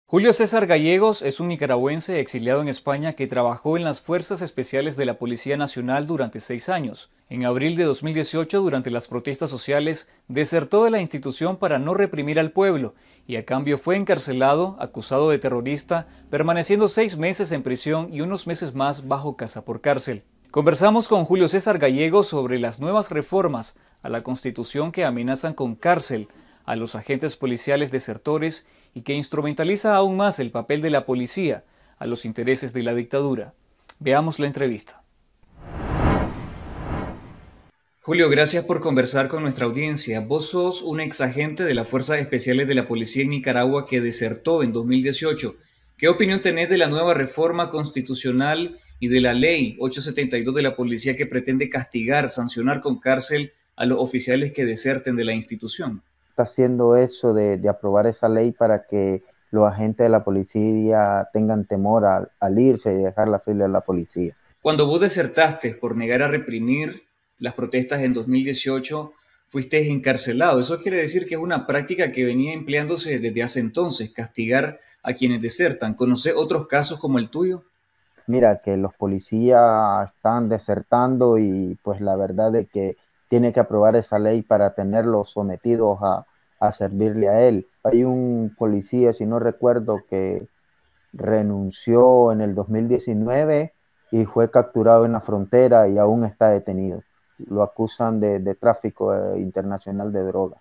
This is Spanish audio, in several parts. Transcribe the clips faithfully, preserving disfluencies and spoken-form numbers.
Julio César Gallegos es un nicaragüense exiliado en España que trabajó en las Fuerzas Especiales de la Policía Nacional durante seis años. En abril de dos mil dieciocho, durante las protestas sociales, desertó de la institución para no reprimir al pueblo y a cambio fue encarcelado, acusado de terrorista, permaneciendo seis meses en prisión y unos meses más bajo casa por cárcel. Conversamos con Julio César Gallegos sobre las nuevas reformas a la Constitución que amenazan con cárcel a los agentes policiales desertores y que instrumentaliza aún más el papel de la policía a los intereses de la dictadura. Veamos la entrevista. Julio, gracias por conversar con nuestra audiencia. Vos sos un exagente de las Fuerzas Especiales de la Policía en Nicaragua que desertó en dos mil dieciocho. ¿Qué opinión tenés de la nueva reforma constitucional y de la ley ochocientos setenta y dos de la policía que pretende castigar, sancionar con cárcel a los oficiales que deserten de la institución? Está haciendo eso de, de aprobar esa ley para que los agentes de la policía tengan temor al, al irse y dejar la fila de la policía. Cuando vos desertaste por negar a reprimir las protestas en dos mil dieciocho, fuiste encarcelado. Eso quiere decir que es una práctica que venía empleándose desde hace entonces, castigar a quienes desertan. ¿Conocés otros casos como el tuyo? Mira, que los policías están desertando y pues la verdad es que tiene que aprobar esa ley para tenerlos sometidos a, a servirle a él. Hay un policía, si no recuerdo, que renunció en el dos mil diecinueve y fue capturado en la frontera y aún está detenido. Lo acusan de, de tráfico eh, internacional de droga.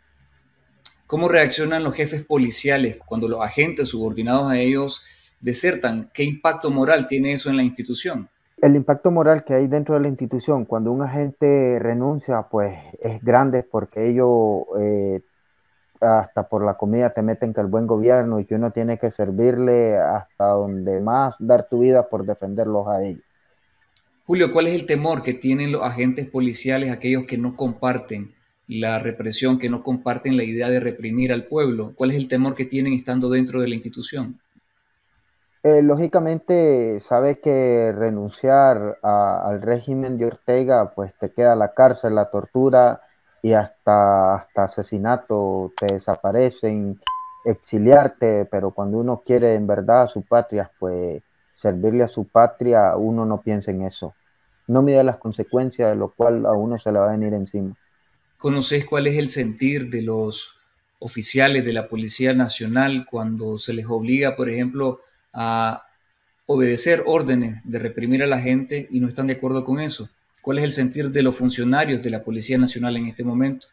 ¿Cómo reaccionan los jefes policiales cuando los agentes subordinados a ellos desertan? ¿Qué impacto moral tiene eso en la institución? El impacto moral que hay dentro de la institución cuando un agente renuncia, pues es grande porque ellos eh, hasta por la comida te meten que el buen gobierno y que uno tiene que servirle hasta donde más, dar tu vida por defenderlos a ellos. Julio, ¿cuál es el temor que tienen los agentes policiales, aquellos que no comparten la represión, que no comparten la idea de reprimir al pueblo? ¿Cuál es el temor que tienen estando dentro de la institución? Eh, lógicamente, sabe que renunciar a- al régimen de Ortega, pues te queda la cárcel, la tortura y hasta, hasta asesinato, te desaparecen, exiliarte, pero cuando uno quiere en verdad a su patria, pues servirle a su patria, uno no piensa en eso. No mide las consecuencias, de lo cual a uno se le va a venir encima. ¿Conoces cuál es el sentir de los oficiales de la Policía Nacional cuando se les obliga, por ejemplo, a obedecer órdenes de reprimir a la gente y no están de acuerdo con eso? ¿Cuál es el sentir de los funcionarios de la Policía Nacional en este momento?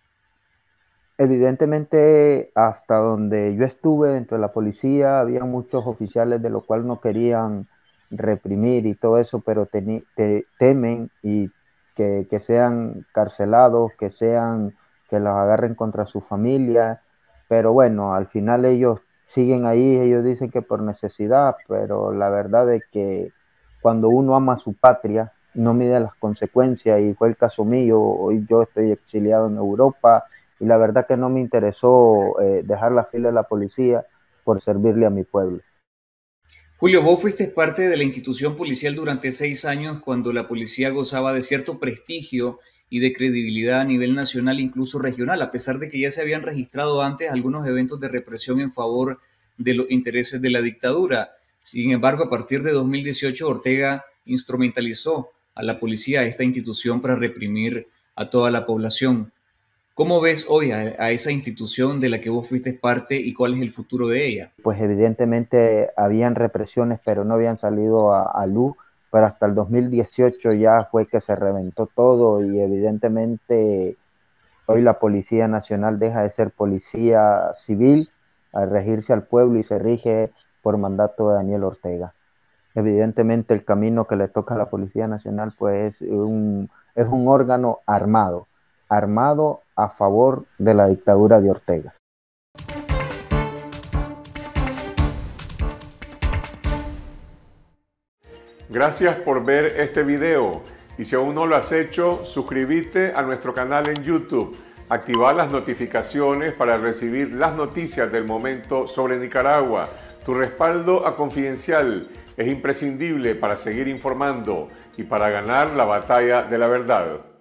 Evidentemente, hasta donde yo estuve dentro de la policía, había muchos oficiales de lo cual no querían reprimir y todo eso, pero teni- te- temen y que, que sean carcelados, que sean, que los agarren contra su familia, pero bueno, al final ellos siguen ahí, ellos dicen que por necesidad, pero la verdad es que cuando uno ama a su patria, no mide las consecuencias y fue el caso mío, hoy yo estoy exiliado en Europa y la verdad que no me interesó eh, dejar la fila de la policía por servirle a mi pueblo. Julio, vos fuiste parte de la institución policial durante seis años cuando la policía gozaba de cierto prestigio y de credibilidad a nivel nacional, incluso regional, a pesar de que ya se habían registrado antes algunos eventos de represión en favor de los intereses de la dictadura. Sin embargo, a partir de dos mil dieciocho, Ortega instrumentalizó a la policía, a esta institución, para reprimir a toda la población. ¿Cómo ves hoy a, a esa institución de la que vos fuiste parte y cuál es el futuro de ella? Pues evidentemente habían represiones, pero no habían salido a, a luz, pero hasta el dos mil dieciocho ya fue que se reventó todo y evidentemente hoy la Policía Nacional deja de ser policía civil al regirse al pueblo y se rige por mandato de Daniel Ortega. Evidentemente el camino que le toca a la Policía Nacional pues es un, es un órgano armado, armado a favor de la dictadura de Ortega. Gracias por ver este video y si aún no lo has hecho, suscríbete a nuestro canal en YouTube, activa las notificaciones para recibir las noticias del momento sobre Nicaragua. Tu respaldo a Confidencial es imprescindible para seguir informando y para ganar la batalla de la verdad.